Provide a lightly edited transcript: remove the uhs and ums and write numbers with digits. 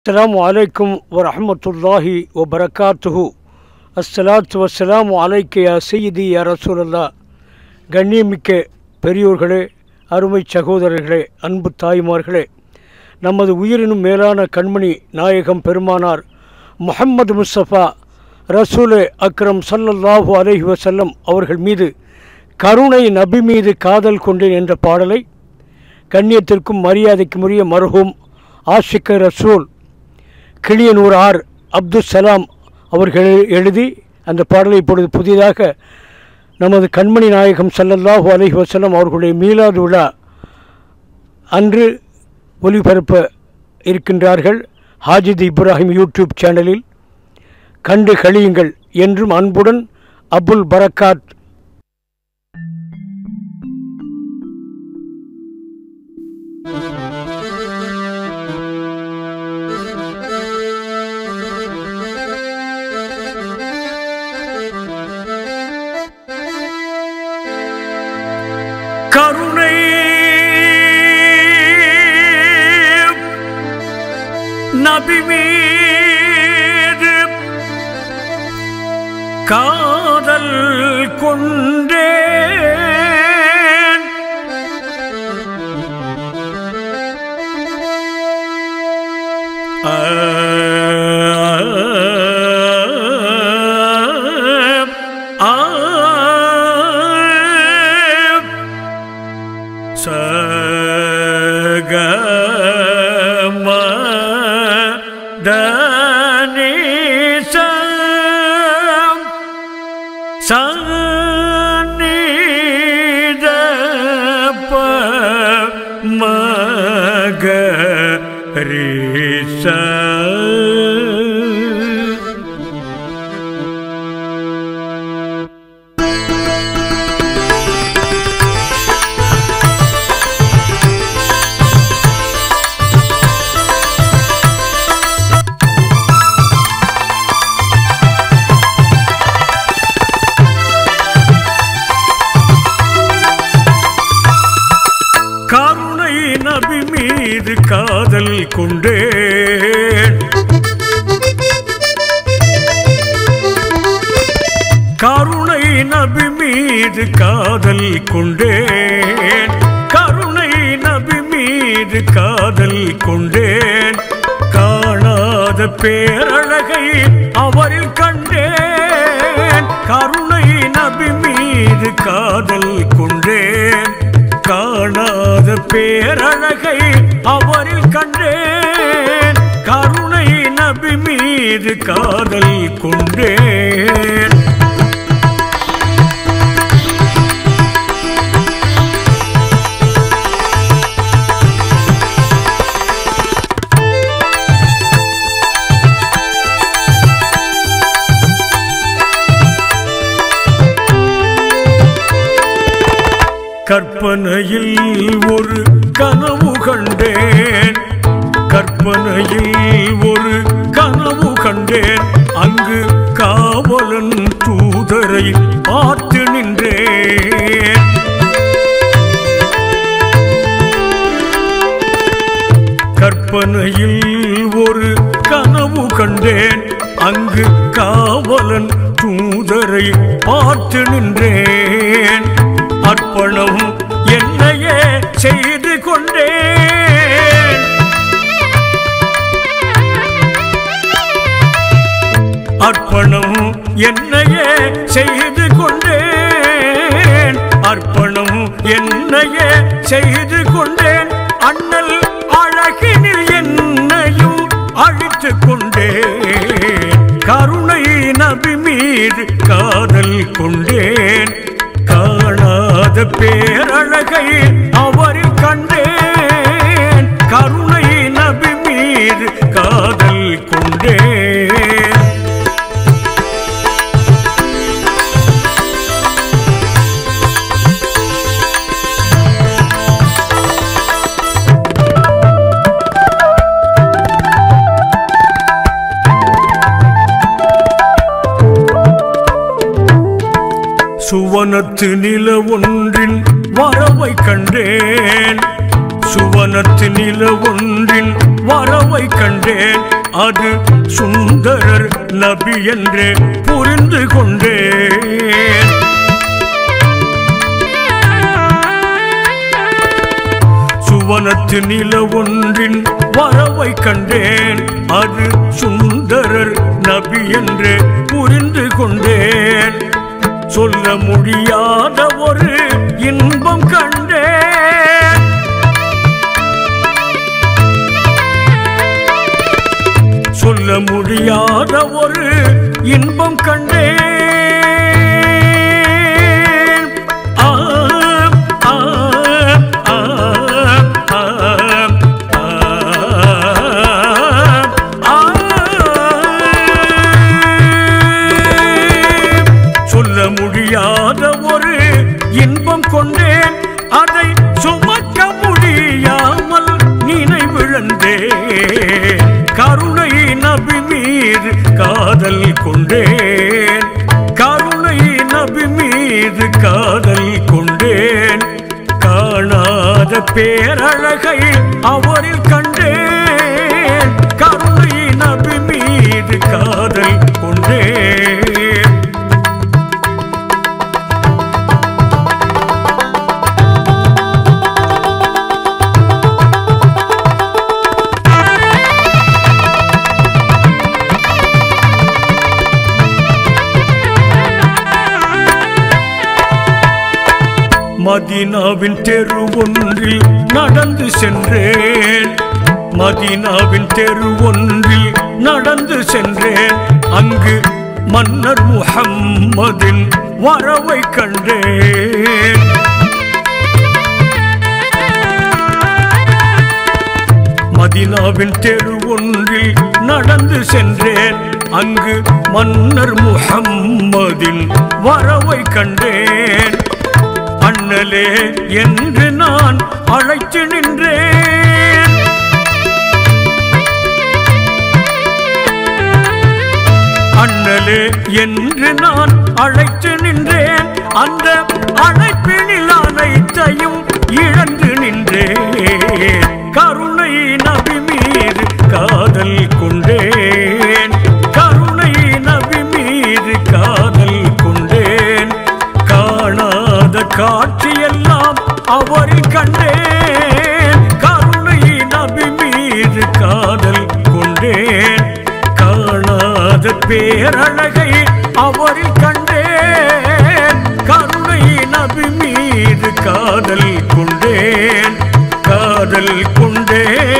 அஸ்ஸலாமு அலைக்கும் வரஹ்மத்துல்லாஹி வபரகாத்துஹு. அஸ்ஸலாத்து வஸ்ஸலாமு அலைக்க யா சய்யிதி யா ரசூலல்லாஹ். கண்ணியமிக்க பெரியோர்களே, அருமை சகோதரர்களே, அன்பு தாய்மார்களே, நமது உயிரினும் மேலான கண்மணி நாயகம் பெருமானார் முஹம்மது முஸ்தபா ரசூலே அக்ரம் ஸல்லல்லாஹு அலைஹி வஸல்லம் அவர்கள் மீது கருணை நபி மீது காதல் கொண்டேன் என்ற பாடலை கண்ணியத்திற்கும் மரியாதைக்கும் உரிய மர்ஹூம் ஆஷிக்க ரசூல் கிளியனூர் ஆர் அப்துல் சலாம் அவர்கள் எழுதி அந்த பாடலை இப்பொழுது புதிதாக நமது கண்மணி நாயகம் ஸல்லல்லாஹு அலைஹி வஸல்லம் அவர்களுடைய மீலாது விழா அன்று ஒளிபரப்ப இருக்கின்றார்கள். ஹாஜித் இப்ராஹிம் யூடியூப் சேனலில் கண்டு கழியுங்கள். என்றும் அன்புடன் அபுல் பரக்காத். கருணை நபி மீது காதல் கொண்டேன், நபி மீது காதல் கொண்டேன், கருணை நபி மீது காதல் கொண்டேன், கருணை நபி மீது காதல் கொண்டேன், காணாத பேரழகை அவரில் கண்டேன், கருணை நபி மீது காதல் கொண்டேன், காணாத பேரழகை அவரில் கண்டேன், கருணை நபி மீது காதல் கொண்டேன். கற்பனையில் ஒரு கனவு கண்டேன், கற்பனையில் ஒரு கனவு கண்டேன், அங்கு காவலன் தூதரை பார்த்து நின்றேன், கற்பனையில் ஒரு கனவு கண்டேன், அங்கு காவலன் தூதரை பார்த்து நின்றேன், அர்ப்பணம் என்னையே செய்து கொண்டேன், அர்ப்பணம் என்னையே செய்து கொண்டேன், அர்ப்பணம் என்னையே செய்து கொண்டேன், அண்ணல் அழகினில் என்னையும் அழித்து கொண்டேன், கருணை நபி மீது காதல் கொண்டேன், காணாத பேரழகை அவரில் கண்டேன், கருணை நபி மீது காதல் கொண்டேன். சுவனத்து நில ஒன்றின் வரவை கண்டேன், சுவனத்து நில ஒன்றின் வரவை கண்டேன், அது சுந்தரர் நபி என்றே புரிந்து கொண்டேன். சுவனத்து நில ஒன்றின் வரவை கண்டேன், அது சுந்தரர் நபி என்றே புரிந்து கொண்டேன். சொல்ல முடியாத ஒரு இன்பம் கண்டேன், சொல்ல முடியாத ஒரு இன்பம் கண்டேன். சொல்ல முடியாத ஒரு இன்பம் கொண்டேன், அதை சுமக்க முடியாமல் நினைவிழந்தேன். கருணை நபி மீது காதல் கொண்டேன், கருணை நபி மீது காதல் கொண்டேன். காணாத பேரழகை அவரில் கண்டேன், கருணை நபி மீது காதல் கொண்டேன். மதீனாவின் தெரு ஒன்றில் நடந்து சென்றேன், மதீனாவின் தெரு ஒன்றில் நடந்து சென்றேன். அங்கு மன்னர் முஹம்மதின் வரவை கண்டேன். மதீனாவின் தெரு ஒன்றில் நடந்து சென்றேன், அங்கு மன்னர் முஹம்மதின் வரவை கண்டேன். அண்ணலே என்று நான் அழைத்து நின்றேன், அண்ணலே என்று நான் அழைத்து நின்றேன். அந்த அழைப்பினில் அனைத்தையும் இழந்து நின்றேன். கருணை நபி மீது காதல் கொண்டேன், கருணை நபி மீது காதல் கொண்டேன். காணாத காட்சியெல்லாம் அவரில் கண்டேன், கருணை நபி மீது காதல் கொண்டேன். காணாத பேரழகை அவரில் கண்டேன், கருணை நபி மீது காதல் கொண்டேன், காதல் கொண்டேன்.